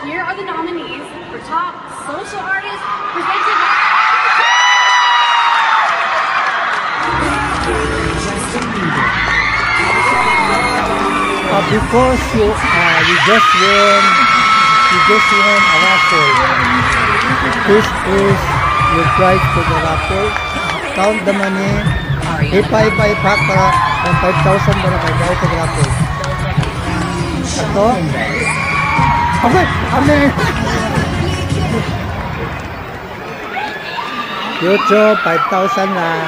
Here are the nominees for Top Social Artist presented by because you just won a raffle. This is your prize for the raffle. Count the money. Ipay-pay pa para 5,000 para kay daw sa raffle. Ito? Okay, amen. YouTube 5,000 lang.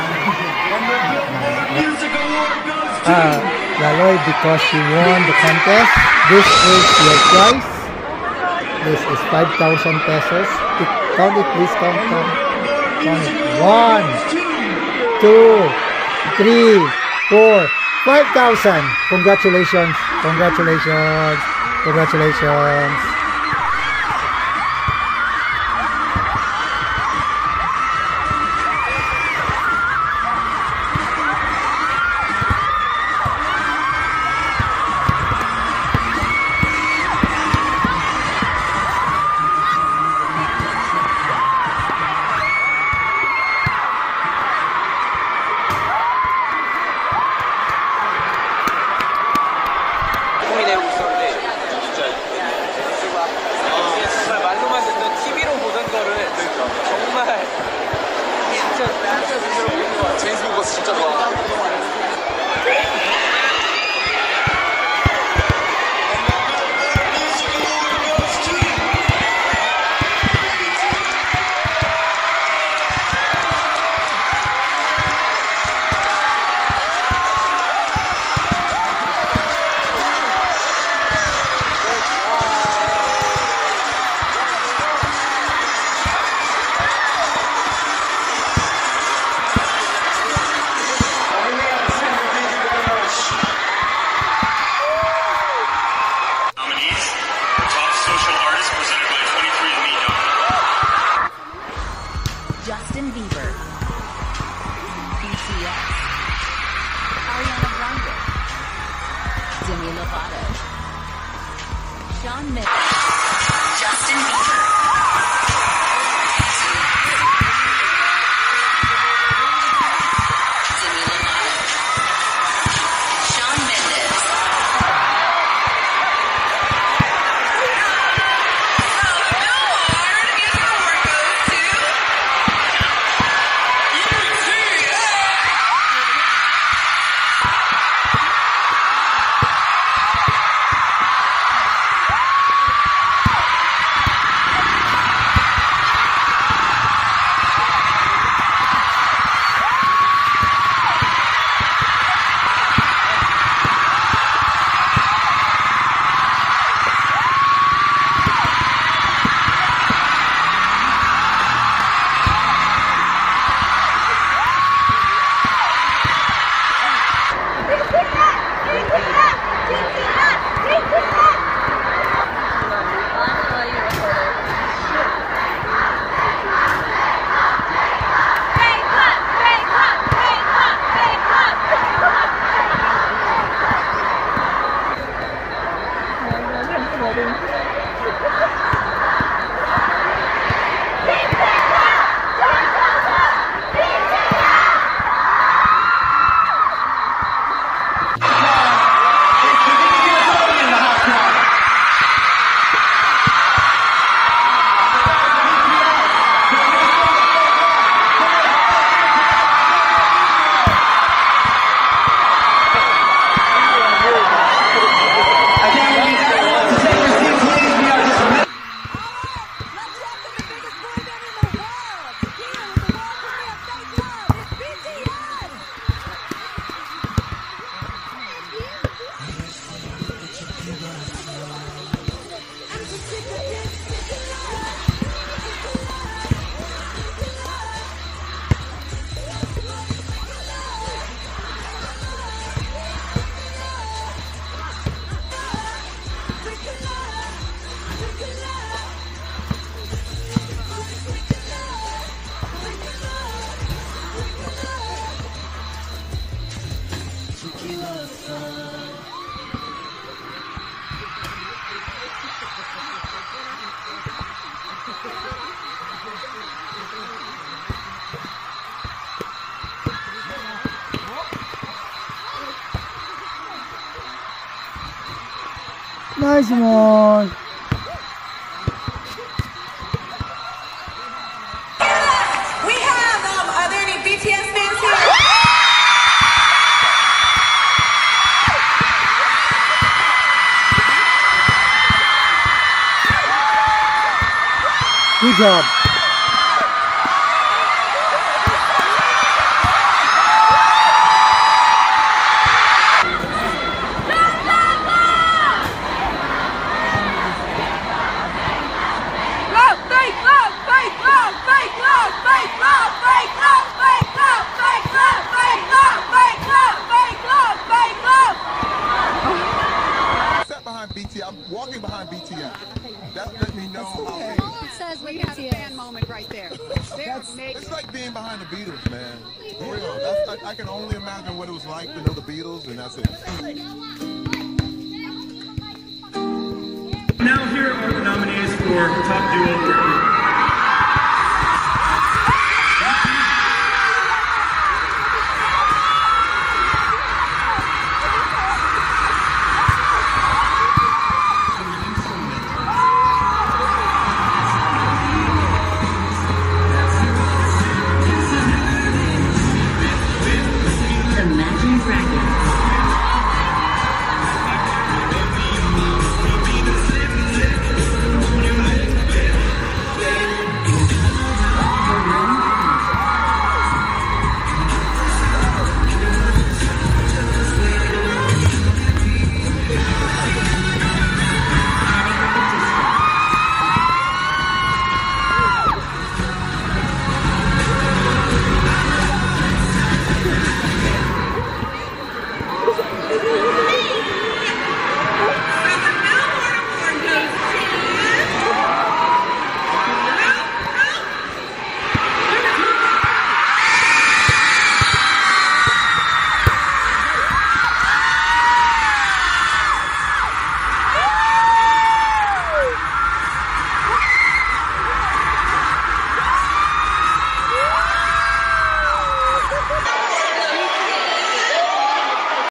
Laloy, because you won the contest, this is your prize. This is 5,000 pesos. Count it, please. Count it. 1, 2, 3, 4, 5,000. Congratulations. Congratulations. Congratulations. Justin Bieber, BTS, Ariana Grande, Demi Lovato, Shawn Mendes, Justin Bieber, Demi Lovato, Shawn Mendes. Nice one. We have, are there any BTS fans here? Good job. I'm walking behind BTS. That let me know how It says we have a fan moment right there. it's like being behind the Beatles, man. For real. I can only imagine what it was like to know the Beatles, and that's it. Now here are the nominees for Top Duo.